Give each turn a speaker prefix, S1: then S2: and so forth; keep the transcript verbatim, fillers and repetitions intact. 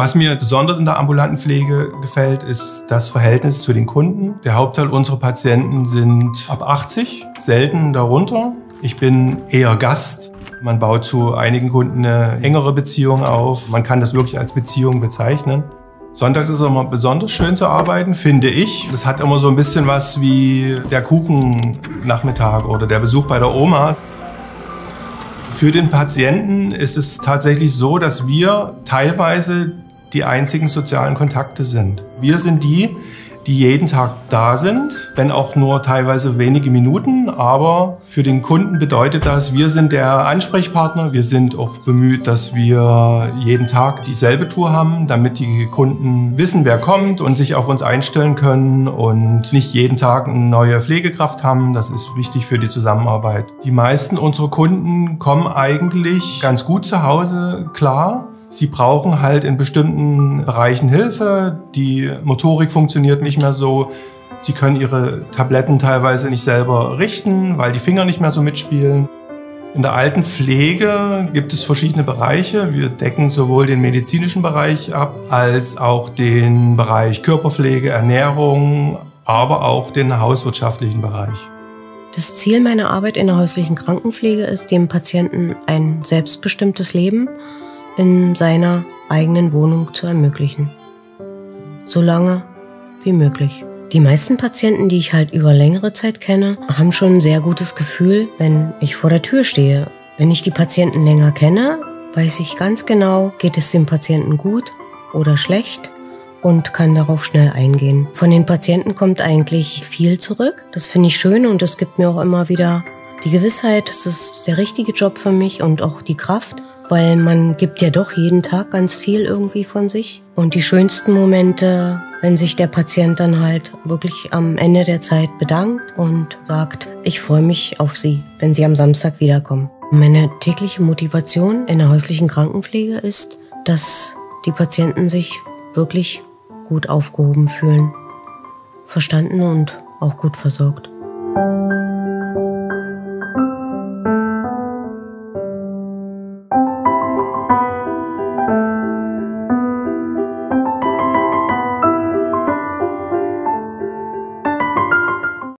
S1: Was mir besonders in der ambulanten Pflege gefällt, ist das Verhältnis zu den Kunden. Der Hauptteil unserer Patienten sind ab achtzig, selten darunter. Ich bin eher Gast. Man baut zu einigen Kunden eine engere Beziehung auf. Man kann das wirklich als Beziehung bezeichnen. Sonntags ist es immer besonders schön zu arbeiten, finde ich. Das hat immer so ein bisschen was wie der Kuchennachmittag oder der Besuch bei der Oma. Für den Patienten ist es tatsächlich so, dass wir teilweise die einzigen sozialen Kontakte sind. Wir sind die, die jeden Tag da sind, wenn auch nur teilweise wenige Minuten. Aber für den Kunden bedeutet das, wir sind der Ansprechpartner. Wir sind auch bemüht, dass wir jeden Tag dieselbe Tour haben, damit die Kunden wissen, wer kommt und sich auf uns einstellen können und nicht jeden Tag eine neue Pflegekraft haben. Das ist wichtig für die Zusammenarbeit. Die meisten unserer Kunden kommen eigentlich ganz gut zu Hause klar. Sie brauchen halt in bestimmten Bereichen Hilfe. Die Motorik funktioniert nicht mehr so. Sie können ihre Tabletten teilweise nicht selber richten, weil die Finger nicht mehr so mitspielen. In der Altenpflege gibt es verschiedene Bereiche. Wir decken sowohl den medizinischen Bereich ab, als auch den Bereich Körperpflege, Ernährung, aber auch den hauswirtschaftlichen Bereich.
S2: Das Ziel meiner Arbeit in der häuslichen Krankenpflege ist, dem Patienten ein selbstbestimmtes Leben in seiner eigenen Wohnung zu ermöglichen. So lange wie möglich. Die meisten Patienten, die ich halt über längere Zeit kenne, haben schon ein sehr gutes Gefühl, wenn ich vor der Tür stehe. Wenn ich die Patienten länger kenne, weiß ich ganz genau, geht es dem Patienten gut oder schlecht und kann darauf schnell eingehen. Von den Patienten kommt eigentlich viel zurück. Das finde ich schön und es gibt mir auch immer wieder die Gewissheit, es ist der richtige Job für mich und auch die Kraft, weil man gibt ja doch jeden Tag ganz viel irgendwie von sich. Und die schönsten Momente, wenn sich der Patient dann halt wirklich am Ende der Zeit bedankt und sagt, ich freue mich auf Sie, wenn Sie am Samstag wiederkommen. Meine tägliche Motivation in der häuslichen Krankenpflege ist, dass die Patienten sich wirklich gut aufgehoben fühlen, verstanden und auch gut versorgt.